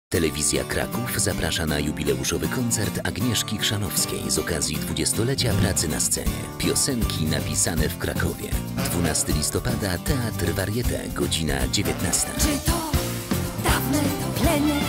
Telewizja Kraków zaprasza na jubileuszowy koncert Agnieszki Chrzanowskiej z okazji 20-lecia pracy na scenie. Piosenki napisane w Krakowie. 12 listopada, Teatr Varieté, godzina 19. Czy to dawne plemię